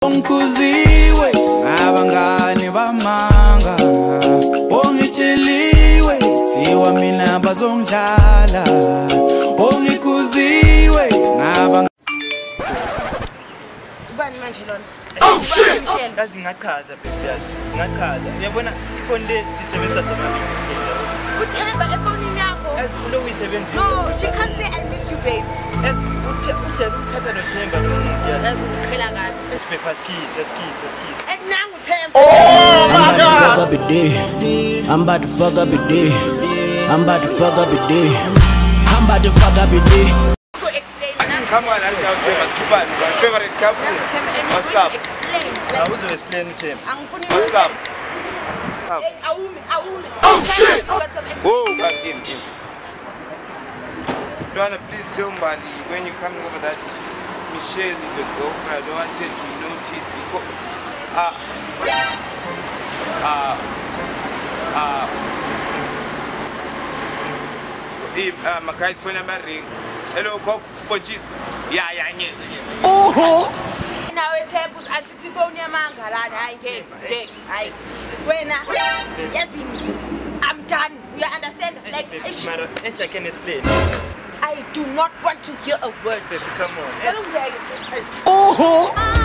Onkuziwe abangani bamanga ongitsheliwe siwa mina bazongidlala ongikuziwe nabanga ubani manje lona Oh shit yazi ngachaza baby yazi ngachaza uyabona ifone le sisebenza sobabili uthemba efonini yakho yazi lo uyisebenzisa no she can't say I miss you babe yazi uthatha nothemba lo muntu yazi uqhela kabi esiphephas kiss nangu Themba oh my god I'm about to fuck up a day I'm about to fuck up a day I'm about to fuck up a day Come on, let's out Themba skipani my favorite couple. What's up? I will explain to him. What's up? Oh shit! Whoa, him. Joanna, please tell Mbali when you're coming over that Michelle is your girlfriend. I don't want her to notice because my guy's phone number ring. Hello, Cock, Ponchis. Yeah, yes. Oh. Now it's Themba asisi phone yamanga la hayi ngeke hayi wena yazi I'm done you understand like I can explain. I do not want to hear a word. Come on. Oh